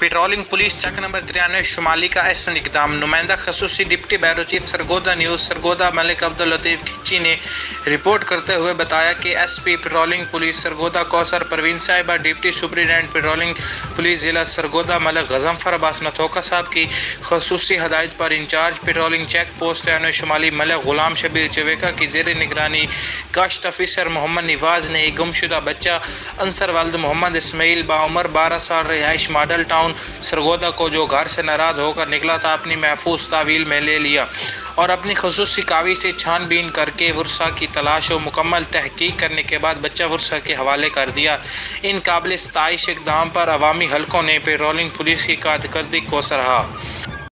Patrolling police Chak number 93 शुमाली का एहसन इकदाम। नुमाइंदा खसूसी deputy bureau chief Sargodha news Sargodha Malik Abdul Latif Khichi ने रिपोर्ट करते हुए बताया कि SP patrolling police Sargodha Kausar Parveen साहिबा, डिप्टी सुपरिटेंडेंट पेट्रोलिंग पुलिस ज़िला सरगोदा मलिक गज़नफ़र अब्बास नथोका साहब की खसूसी हदायत पर इंचार्ज पेट्रोलिंग चेक पोस्ट शुमाली मलिक गुलाम शबीर चवेका की ज़ेर निगरानी गश्त ऑफिसर मोहम्मद निवाज ने एक गुमशुदा बच्चा अंसर वालिद मोहम्मद इस्माइल बाउमर 12 साल रिहाइश मॉडल टाउन सरगोदा को, जो घर से नाराज होकर निकला था, अपनी महफूज तावील में ले लिया और अपनी खसूसी कावी से छानबीन करके वर्षा की तलाश और मुकम्मल तहकीक करने के बाद बच्चा वर्षा के हवाले कर दिया। इन काबिल सताइश इक़दाम पर अवामी हलकों ने पेट्रोलिंग पुलिस की कारकर्दगी को सराहा।